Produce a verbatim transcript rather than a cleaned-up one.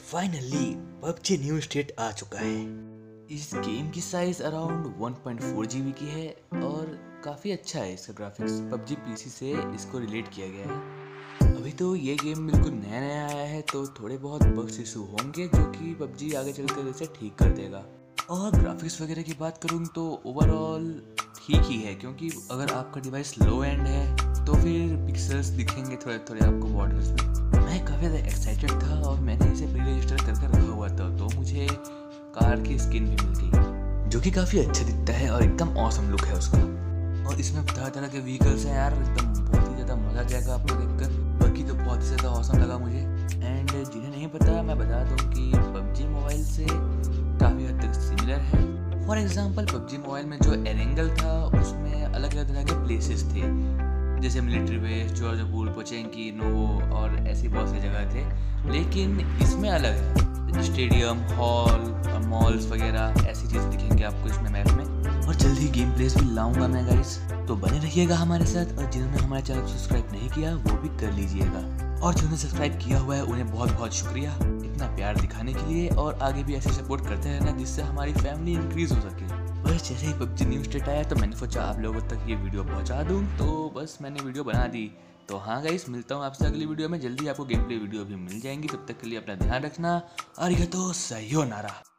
Finally PUBG new state आ चुका है। इस गेम की size around one point four GB की है और काफ़ी अच्छा है इसका ग्राफिक्स। पबजी पीसी से इसको रिलेट किया गया है। अभी तो ये गेम बिल्कुल नया नया आया है तो थोड़े बहुत बग्स इशू होंगे जो कि पबजी आगे चलकर इसे ठीक कर देगा। और ग्राफिक्स वगैरह की बात करूँ तो ओवरऑल ठीक ही है, क्योंकि अगर आपका डिवाइस लो एंड है तो फिर पिक्सल्स दिखेंगे थोड़े थोड़े आपको बॉर्डर्स में। मैं काफ़ी ज़्यादा एक्साइटेड था और मैंने इसे प्री रजिस्टर करके रखा हुआ था, तो मुझे कार की स्किन भी मिल गई जो कि काफ़ी अच्छा दिखता है और एकदम ऑसम लुक है उसका। और इसमें तरह तरह के व्हीकल्स हैं यार, एकदम बहुत ही ज़्यादा मज़ा आ जाएगा आपको देखकर। बाकी तो बहुत ही ज़्यादा ऑसम लगा मुझे। एंड जिन्हें नहीं पता मैं बता दूँ कि पबजी मोबाइल से काफ़ी हद तक सिमिलर है। फॉर एग्जाम्पल पबजी मोबाइल में जो एरेंगल था उसमें अलग अलग तरह के प्लेसेस थे, जैसे military base, Georgopol, Pochinki, Novo और ऐसी बहुत सी जगह थे। लेकिन इसमें अलग है, स्टेडियम, हॉल, मॉल्स वगैरह ऐसी चीज़ दिखेंगे आपको इसमें मैप में। और जल्दी गेम प्लेस भी लाऊंगा मैं गाइस, तो बने रहिएगा हमारे साथ। और जिन्होंने हमारे चैनल को सब्सक्राइब नहीं किया वो भी कर लीजिएगा, और जिन्होंने सब्सक्राइब किया हुआ है उन्हें बहुत बहुत शुक्रिया इतना प्यार दिखाने के लिए। और आगे भी ऐसे सपोर्ट करते रहना जिससे हमारी फैमिली इंक्रीज हो सके। बस जैसे ही पबजी न्यू स्टेट आया तो मैंने सोचा आप लोगों तक ये वीडियो पहुंचा दूं, तो बस मैंने वीडियो बना दी। तो हाँ गाइस, मिलता हूँ आपसे अगली वीडियो में। जल्दी आपको गेम प्ले वीडियो भी मिल जाएंगी। तब तक के लिए अपना ध्यान रखना। अरिगतो सायोनारा।